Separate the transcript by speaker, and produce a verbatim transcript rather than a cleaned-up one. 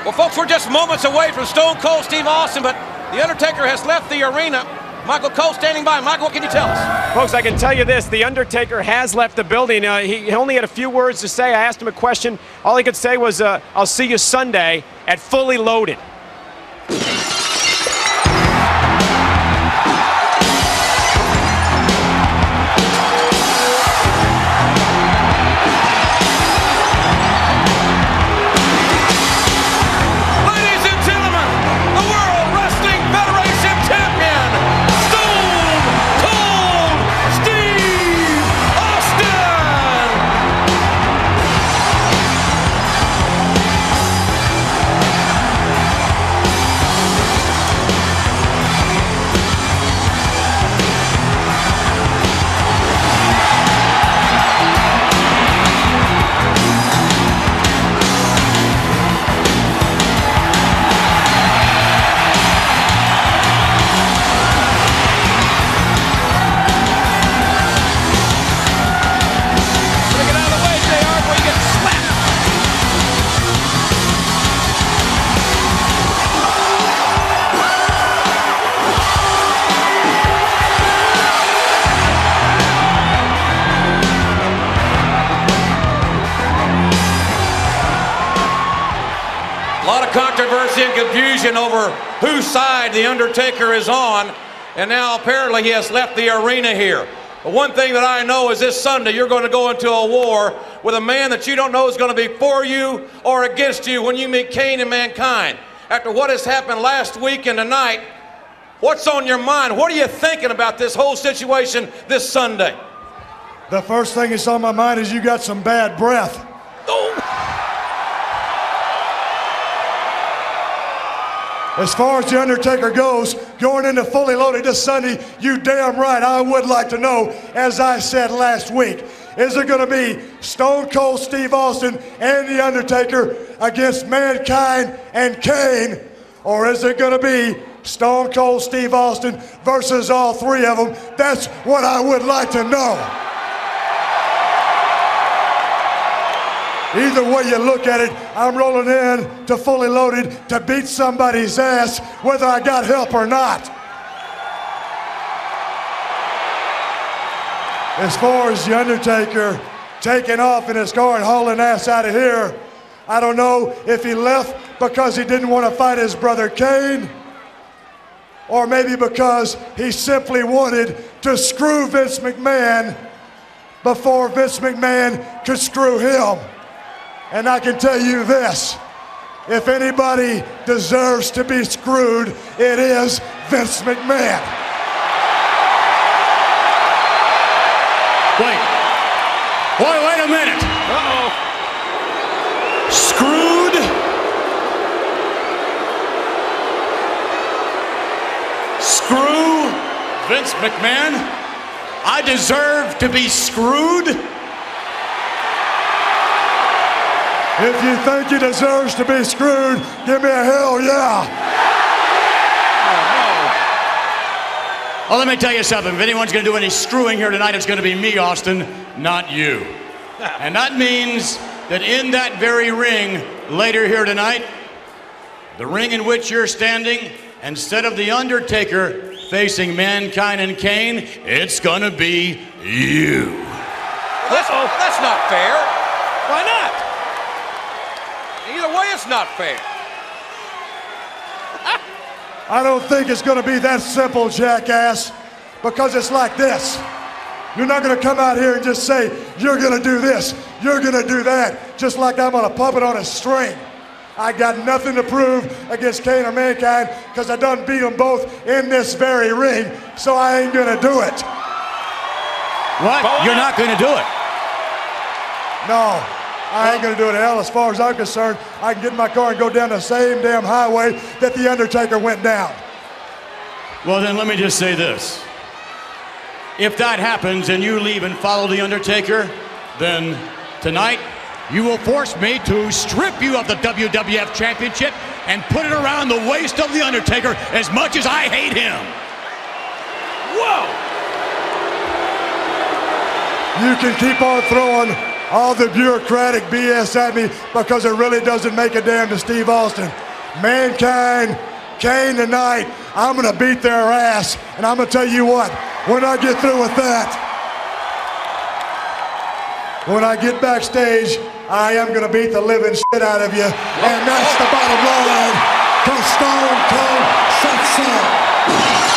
Speaker 1: Well, folks, we're just moments away from Stone Cold Steve Austin, but The Undertaker has left the arena. Michael Cole standing by. Michael, what can you tell us?
Speaker 2: Folks, I can tell you this. The Undertaker has left the building. Uh, he only had a few words to say. I asked him a question. All he could say was, uh, I'll see you Sunday at Fully Loaded.
Speaker 1: A lot of controversy and confusion over whose side The Undertaker is on, and now apparently he has left the arena here. But one thing that I know is this Sunday you're going to go into a war with a man that you don't know is going to be for you or against you when you meet Kane and Mankind. After what has happened last week and tonight, what's on your mind? What are you thinking about this whole situation this Sunday?
Speaker 3: The first thing that's on my mind is you got some bad breath.
Speaker 1: Oh.
Speaker 3: As far as The Undertaker goes, going into Fully Loaded this Sunday, you damn right I would like to know, as I said last week, is it going to be Stone Cold Steve Austin and The Undertaker against Mankind and Kane, or is it going to be Stone Cold Steve Austin versus all three of them? That's what I would like to know. Either way you look at it, I'm rolling in to Fully Loaded to beat somebody's ass, whether I got help or not. As far as The Undertaker taking off in his car and hauling ass out of here, I don't know if he left because he didn't want to fight his brother Kane, or maybe because he simply wanted to screw Vince McMahon before Vince McMahon could screw him. And I can tell you this, if anybody deserves to be screwed, it is Vince McMahon.
Speaker 4: Wait. Boy, wait a minute.
Speaker 2: Uh-oh.
Speaker 4: Screwed? Screw Vince McMahon? I deserve to be screwed?
Speaker 3: If you think he deserves to be screwed, give me a hell yeah.
Speaker 4: Oh, no. Well, let me tell you something. If anyone's going to do any screwing here tonight, it's going to be me, Austin, not you. And that means that in that very ring later here tonight, the ring in which you're standing, instead of The Undertaker facing Mankind and Kane, it's going to be you.
Speaker 1: That's, that's not fair. Why not? Either way, it's not fair.
Speaker 3: I don't think it's going to be that simple, jackass, because it's like this. You're not going to come out here and just say, you're going to do this, you're going to do that, just like I'm on a puppet on a string. I got nothing to prove against Kane or Mankind because I done beat them both in this very ring, so I ain't going to do it.
Speaker 4: What? You're not going to do it?
Speaker 3: No. I ain't gonna do it. Hell, as far as I'm concerned, I can get in my car and go down the same damn highway that The Undertaker went down.
Speaker 4: Well, then let me just say this. If that happens and you leave and follow The Undertaker, then tonight you will force me to strip you of the W W F Championship and put it around the waist of The Undertaker as much as I hate him.
Speaker 1: Whoa!
Speaker 3: You can keep on throwing all the bureaucratic B S at me because it really doesn't make a damn to Steve Austin. Mankind, Kane tonight, I'm going to beat their ass. And I'm going to tell you what, when I get through with that, when I get backstage, I am going to beat the living shit out of you. And that's the bottom line. Because Stone Cold said so.